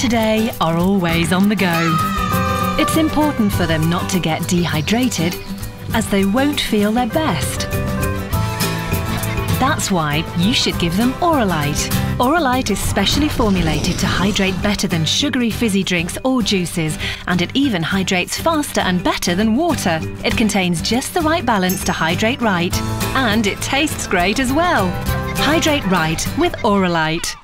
today are always on the go. It's important for them not to get dehydrated, as they won't feel their best. That's why you should give them Oralyte. Oralyte is specially formulated to hydrate better than sugary fizzy drinks or juices, and it even hydrates faster and better than water. It contains just the right balance to hydrate right, and it tastes great as well. Hydrate right with Oralyte.